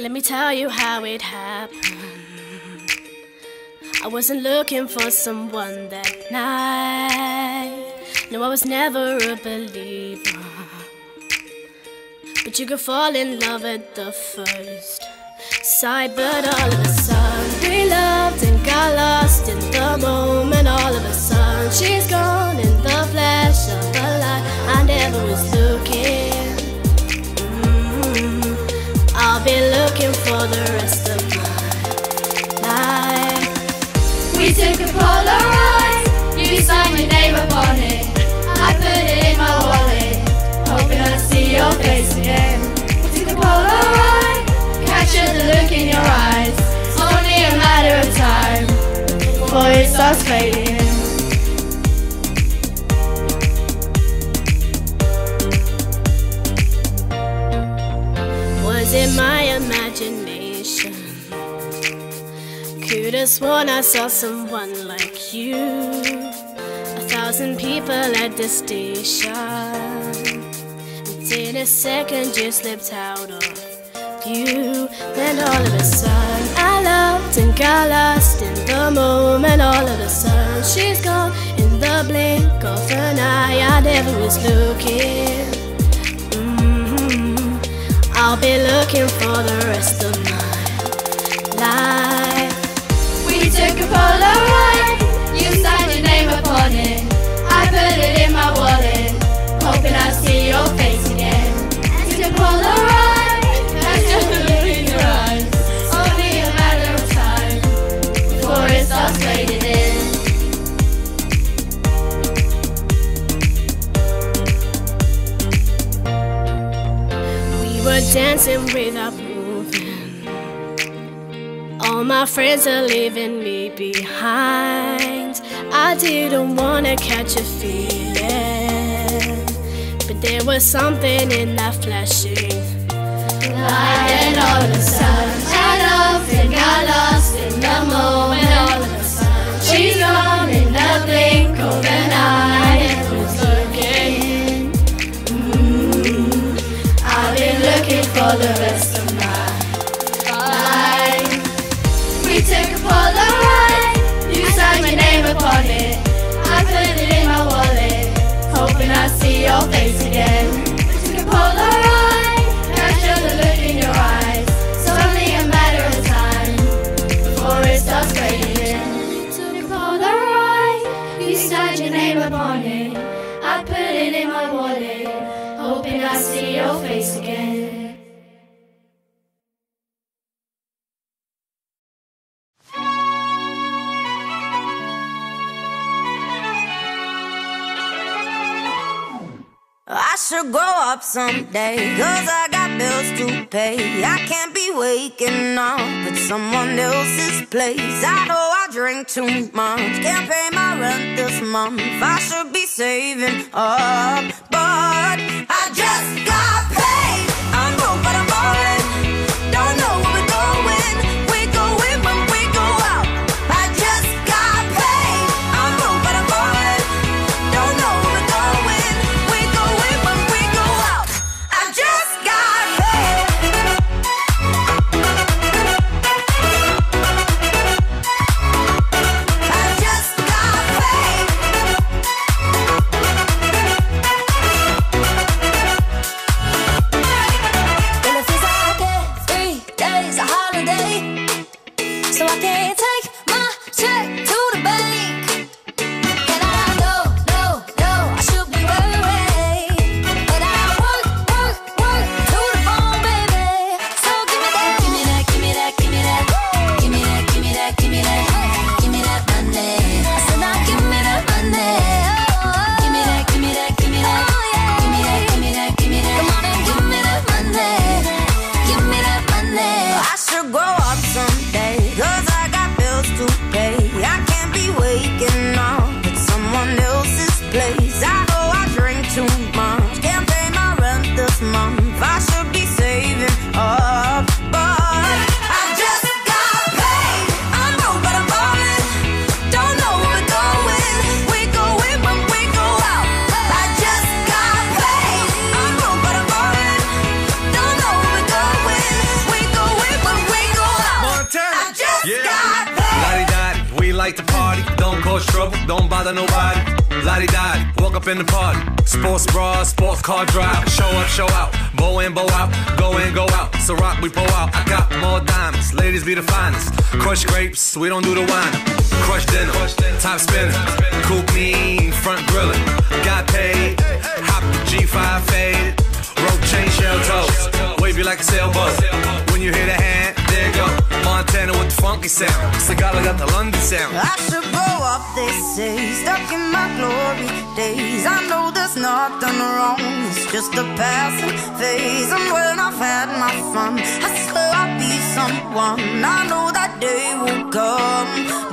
let me tell you how it happened. I wasn't looking for someone that night. No, I was never a believer, but you could fall in love at the first sight. But all of a sudden we loved and got lost in the moment. All of a sudden she's gone in the flash of a light. I never was looking. I'll be looking for the rest of my life. We took a Polaroid, you signed your name upon it. I put it in my wallet, hoping I'd see your face again. We took a Polaroid, captured the look in your eyes. It's only a matter of time before it starts fading. Was it my imagination? Could've sworn I saw someone like you. 1,000 people at the station, and in a second you slipped out of view. Then all of a sudden I loved and got lost in the moment. All of a sudden she's gone in the blink of an eye. I never was looking. I'll be looking for the rest of my life. We took a Polaroid, you signed your name upon it. I put it in my wallet, hoping I'd see your face again. Took a Polaroid, captured the look in your eyes. Only a matter of time before it starts fading in. We're dancing without moving. All my friends are leaving me behind. I didn't wanna catch a feeling, but there was something in that flashing light. And all of a sudden I loved and got lost in the moment. All of a sudden she's gone in the blink of an eye. And was looking, I've been looking for the rest of my life. We took a Polaroid, you signed your name upon it. I put it in my wallet, hoping I'd see your face again. We took a Polaroid, capture the look in your eyes. It's only a matter of time before it starts fading in. We took a Polaroid, you signed your name upon it. I put it in my wallet, hoping I see your face again. I should grow up someday, 'cause I got bills to pay. I can't be waking up at someone else's place. I know I drink too much, can't pay my rent this month. I should be saving up, but I just got paid. I'm broke but I'm ballin', don't know where we're going. We go in when we go out. I just got paid. I'm broke but I'm ballin', don't know where we're going. We go in when we go out. I just got paid. I just got paid. Well, it feels like every day's a holiday, so I can't take my check to the bank. And I know, I should be worried, but I work to the bone, baby. So give me that, give me that, give me that, give me that, give me that, give me that, give me that, give me that money. I said now give me that money. Give me that, give me that, give me that, give me that, give me that, give me that. Come on and give me that money. Give me that money. I should grow up someday, 'cause I got bills to pay. I can't be waking up at someone else's place. I know I drink too much, can't pay my rent this month. I should be saving up, but I just got paid. I'm broke but I'm ballin', don't know where we're going. We go in when we go out. I just got paid. I'm broke but I'm ballin', don't know where we're going. We go in much trouble, don't bother nobody. Lottie-dottie, walk up in the party. Sports bra, sports car drive. Show up, show out, bow in, bow out. Go in, go out, so rock, we pull out. I got more diamonds, ladies be the finest. Crush grapes, we don't do the wine. Crush dinner, top spinner. Coupe mean, front grillin'. Got paid, hop the G5 faded. Rope chain, shell toes, wave you like a sailboat. When you hear the hand, there you go. Montana with the funky sound. Sagala got the London sound. I should grow up, they say, stuck in my glory days. I know there's nothing wrong, it's just a passing phase. And when I've had my fun, I swear I'll be someone. I know that day will come.